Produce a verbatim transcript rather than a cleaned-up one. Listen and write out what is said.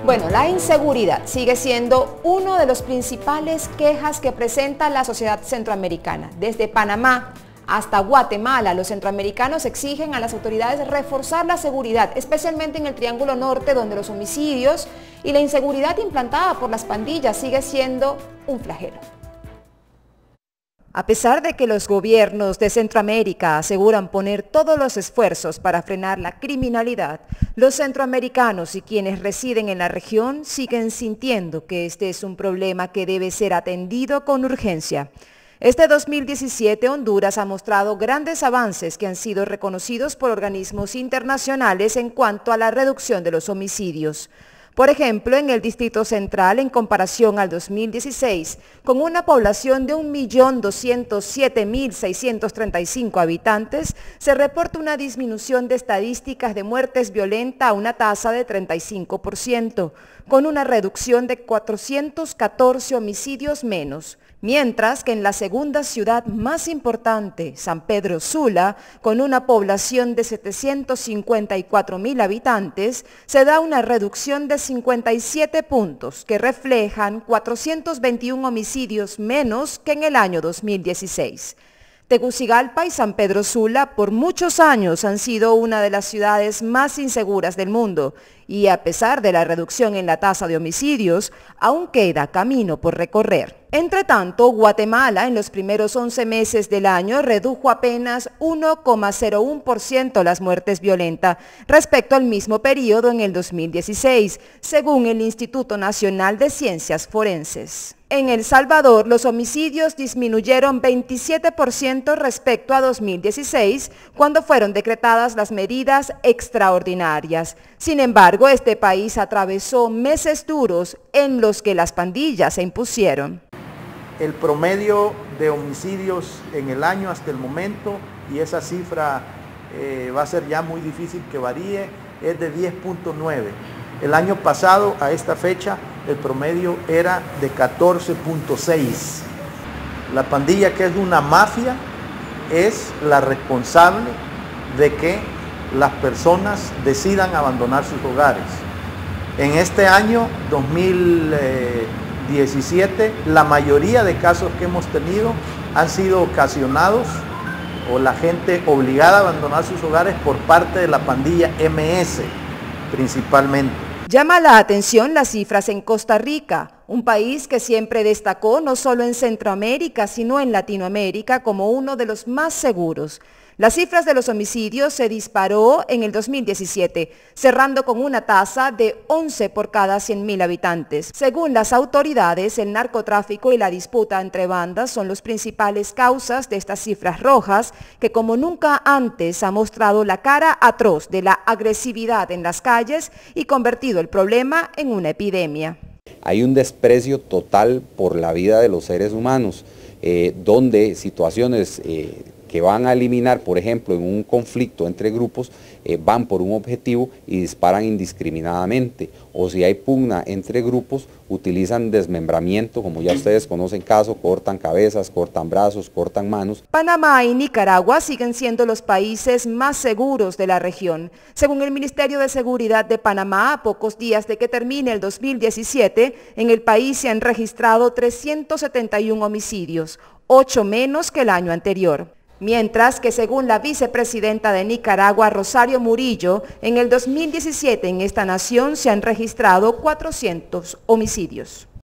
Bueno, la inseguridad sigue siendo uno de los principales quejas que presenta la sociedad centroamericana. Desde Panamá hasta Guatemala, los centroamericanos exigen a las autoridades reforzar la seguridad, especialmente en el Triángulo Norte, donde los homicidios y la inseguridad implantada por las pandillas sigue siendo un flagelo. A pesar de que los gobiernos de Centroamérica aseguran poner todos los esfuerzos para frenar la criminalidad, los centroamericanos y quienes residen en la región siguen sintiendo que este es un problema que debe ser atendido con urgencia. Este dos mil diecisiete, Honduras ha mostrado grandes avances que han sido reconocidos por organismos internacionales en cuanto a la reducción de los homicidios. Por ejemplo, en el Distrito Central, en comparación al dos mil dieciséis, con una población de un millón doscientos siete mil seiscientos treinta y cinco habitantes, se reporta una disminución de estadísticas de muertes violentas a una tasa de treinta y cinco por ciento, con una reducción de cuatrocientos catorce homicidios menos. Mientras que en la segunda ciudad más importante, San Pedro Sula, con una población de setecientos cincuenta y cuatro mil habitantes, se da una reducción de cincuenta y siete puntos que reflejan cuatrocientos veintiún homicidios menos que en el año dos mil dieciséis. Tegucigalpa y San Pedro Sula por muchos años han sido una de las ciudades más inseguras del mundo y a pesar de la reducción en la tasa de homicidios, aún queda camino por recorrer. Entre tanto, Guatemala en los primeros once meses del año redujo apenas uno coma cero uno por ciento las muertes violentas respecto al mismo periodo en el dos mil dieciséis, según el Instituto Nacional de Ciencias Forenses. En El Salvador, los homicidios disminuyeron veintisiete por ciento respecto a dos mil dieciséis, cuando fueron decretadas las medidas extraordinarias. Sin embargo, este país atravesó meses duros en los que las pandillas se impusieron. El promedio de homicidios en el año hasta el momento, y esa cifra eh, va a ser ya muy difícil que varíe, es de diez punto nueve. El año pasado, a esta fecha, el promedio era de catorce punto seis. La pandilla, que es una mafia, es la responsable de que las personas decidan abandonar sus hogares. En este año dos mil diecisiete, la mayoría de casos que hemos tenido han sido ocasionados o la gente obligada a abandonar sus hogares por parte de la pandilla eme ese, principalmente. Llama la atención las cifras en Costa Rica, un país que siempre destacó no solo en Centroamérica, sino en Latinoamérica como uno de los más seguros. Las cifras de los homicidios se disparó en el dos mil diecisiete, cerrando con una tasa de once por cada cien mil habitantes. Según las autoridades, el narcotráfico y la disputa entre bandas son las principales causas de estas cifras rojas, que como nunca antes ha mostrado la cara atroz de la agresividad en las calles y convertido el problema en una epidemia. Hay un desprecio total por la vida de los seres humanos, eh, donde situaciones eh, que van a eliminar, por ejemplo, en un conflicto entre grupos, eh, van por un objetivo y disparan indiscriminadamente. O si hay pugna entre grupos, utilizan desmembramiento, como ya ustedes conocen caso, cortan cabezas, cortan brazos, cortan manos. Panamá y Nicaragua siguen siendo los países más seguros de la región. Según el Ministerio de Seguridad de Panamá, a pocos días de que termine el dos mil diecisiete, en el país se han registrado trescientos setenta y uno homicidios, ocho menos que el año anterior. Mientras que según la vicepresidenta de Nicaragua, Rosario Murillo, en el dos mil diecisiete en esta nación se han registrado cuatrocientos homicidios.